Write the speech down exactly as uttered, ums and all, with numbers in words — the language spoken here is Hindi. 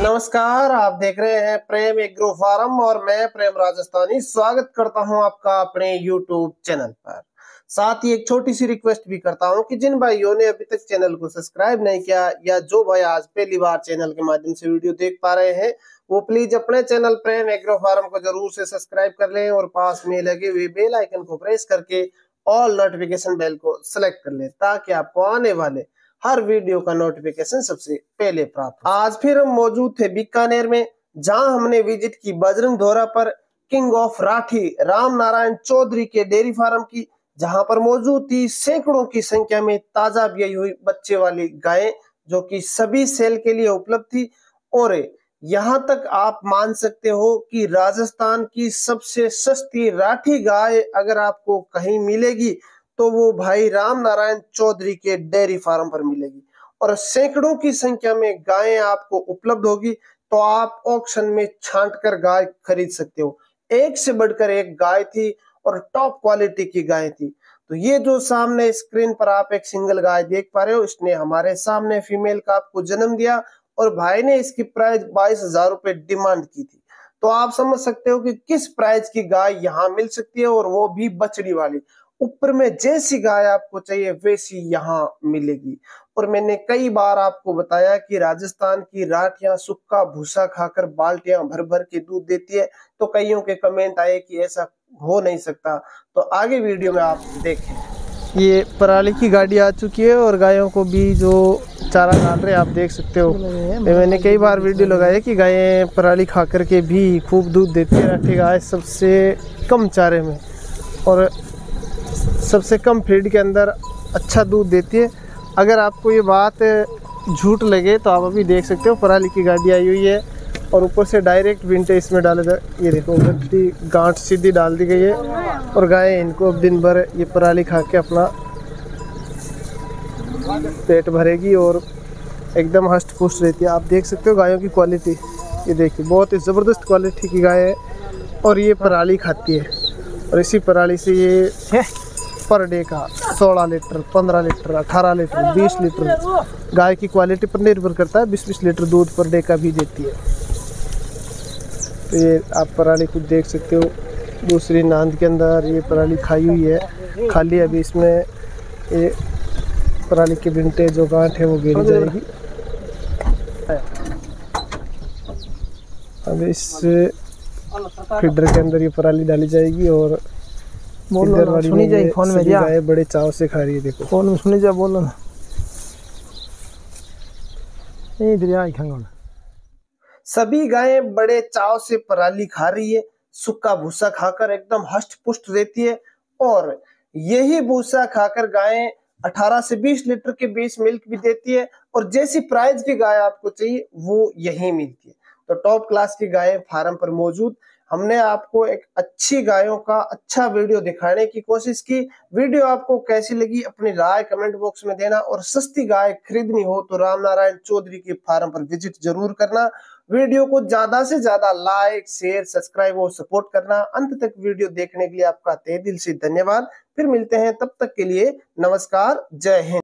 नमस्कार, आप देख रहे हैं प्रेम एग्रो फार्म और मैं प्रेम राजस्थानी स्वागत करता हूं आपका अपने यूट्यूब चैनल पर। साथ ही एक छोटी सी रिक्वेस्ट भी करता हूं कि जिन भाइयों ने अभी तक चैनल को सब्सक्राइब नहीं किया या जो भाई आज पहली बार चैनल के माध्यम से वीडियो देख पा रहे हैं वो प्लीज अपने चैनल प्रेम एग्रो फार्म को जरूर से सब्सक्राइब कर लें और पास में लगे हुए बेल आइकन को प्रेस करके ऑल नोटिफिकेशन बेल को सिलेक्ट कर लें ताकि आपको आने वाले हर वीडियो का नोटिफिकेशन सबसे पहले प्राप्त हो। आज फिर हम मौजूद थे बीकानेर में, जहां हमने विजिट की बजरंग धोरा पर किंग ऑफ राठी राम नारायण चौधरी के डेयरी फार्म की, जहां पर मौजूद थी सैकड़ों की संख्या में ताजा ब्याई हुई बच्चे वाली गायें जो कि सभी सेल के लिए उपलब्ध थी। और यहाँ तक आप मान सकते हो कि राजस्थान की सबसे सस्ती राठी गाय अगर आपको कहीं मिलेगी तो वो भाई राम नारायण चौधरी के डेयरी फार्म पर मिलेगी और सैकड़ों की संख्या में गायें आपको उपलब्ध होगी। तो आप ऑक्शन में छांट कर गाय खरीद सकते हो। एक से बढ़कर एक गाय थी और टॉप क्वालिटी की गाय थी। तो ये जो सामने स्क्रीन पर आप एक सिंगल गाय देख पा रहे हो, इसने हमारे सामने फीमेल का आपको जन्म दिया और भाई ने इसकी प्राइस बाईस हजार रुपए डिमांड की थी। तो आप समझ सकते हो कि किस प्राइस की गाय यहाँ मिल सकती है और वो भी बछड़ी वाली। ऊपर में जैसी गाय आपको चाहिए वैसी यहाँ मिलेगी। और मैंने कई बार आपको बताया कि राजस्थान की राठियां सुक्का भूसा खाकर बाल्टियां भर भर के दूध देती है। तो कईयों के कमेंट आए कि ऐसा हो नहीं सकता, तो आगे वीडियो में आप देखें। ये पराली की गाड़ी आ चुकी है और गायों को भी जो चारा डाल रहे हैं आप देख सकते हो। मैंने कई बार वीडियो लगाया कि गायें पराली खा करके भी खूब दूध देती है। राठी गाय सबसे कम चारे में और सबसे कम फीड के अंदर अच्छा दूध देती है। अगर आपको ये बात झूठ लगे तो आप अभी देख सकते हो पराली की गाड़ी आई हुई है और ऊपर से डायरेक्ट विंटे इसमें डाले जा। ये देखो गट्टी गांठ सीधी डाल दी गई है और गायें इनको अब दिन भर ये पराली खा के अपना पेट भरेगी और एकदम हष्ट पुष्ट रहती है। आप देख सकते हो गायों की क्वालिटी, ये देखिए बहुत ही ज़बरदस्त क्वालिटी की गाय है और ये पराली खाती है। और इसी पराली से ये पर डे का सोलह लीटर, पंद्रह लीटर, अठारह लीटर, बीस लीटर गाय की क्वालिटी पर निर्भर करता है, बीस बीस लीटर दूध पर डे का भी देती है। तो ये आप पराली कुछ देख सकते हो। दूसरी नांद के अंदर ये पराली खाई हुई है, खाली अभी इसमें ये पराली के बिंटे जो गांठ है वो गिर जाएगी। अब इस फीडर के अंदर ये पराली डाली जाएगी और इधर वाली सुनी जाए फोन में जा गाय बड़े चाव से खा रही है। देखो फोन में सुनी जा, बोलो ना। इधर आई खंगल सभी गायें बड़े चाव से पराली खा रही है, सूखा भूसा खाकर एकदम हष्ट पुष्ट रहती है। और यही भूसा खाकर गायें अठारह से बीस लीटर के बीच मिल्क भी देती है और जैसी प्राइस की गाय आपको चाहिए वो यही मिलती है। तो टॉप क्लास की गायें फार्म पर मौजूद। हमने आपको एक अच्छी गायों का अच्छा वीडियो दिखाने की कोशिश की। वीडियो आपको कैसी लगी अपनी राय कमेंट बॉक्स में देना और सस्ती गाय खरीदनी हो तो राम नारायण चौधरी के फार्म पर विजिट जरूर करना। वीडियो को ज्यादा से ज्यादा लाइक शेयर सब्सक्राइब और सपोर्ट करना। अंत तक वीडियो देखने के लिए आपका तहे दिल से धन्यवाद। फिर मिलते हैं, तब तक के लिए नमस्कार, जय हिंद।